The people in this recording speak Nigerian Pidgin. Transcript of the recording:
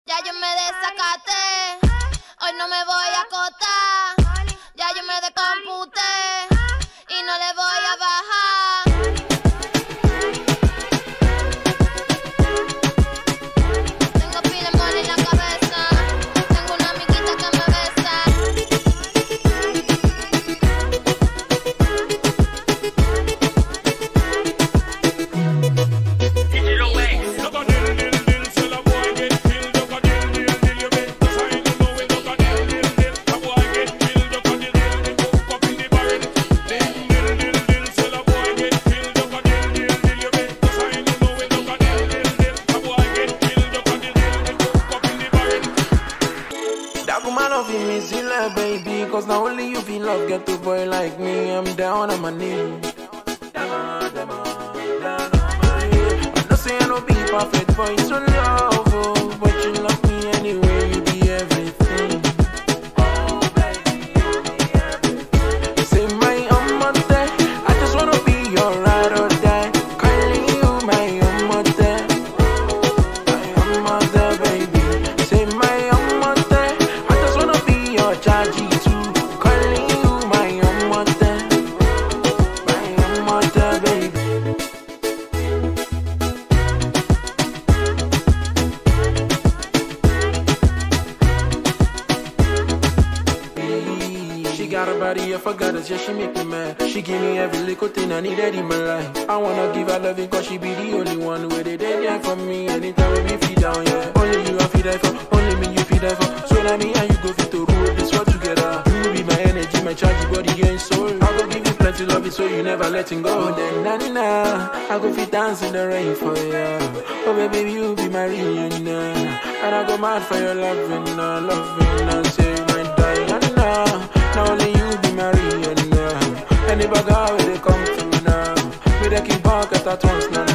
Ya yo me desacaté, hoy no me voy a acostar. Ya yo me descomputé y no le voy a bajar. Tengo pila de money en la cabeza, tengo una amiguita que me besa. Baby, cause not only you feel love, get to boy like me, I'm down on my knees. I know say I no be perfect, but it's your love, oh, but you love me anyway, you be everything. Oh baby, you be everything. You say my mother, I just wanna be your ride or die. Calling you my mother, baby. Say my mother, I just wanna be your chargy too. Calling you my mother, baby. She got a body, I forgot it, yeah, she make me mad. She give me every little thing I needed in my life. I wanna give her loving cause she be the only one where they there for me. Anytime we be feed down, yeah. Only you I feed die for, only me you feed die for. So now me and you go fit to rule this world together. You be my energy, my charge, body and soul. I go give you plenty love so you never letting go. Then na I go fit dance in the rain for you. Oh baby, you be my reunion. And I go mad for your loving, and say my Diana. Now only you be my reunion. Any bag they come through now. We they keep back at once now.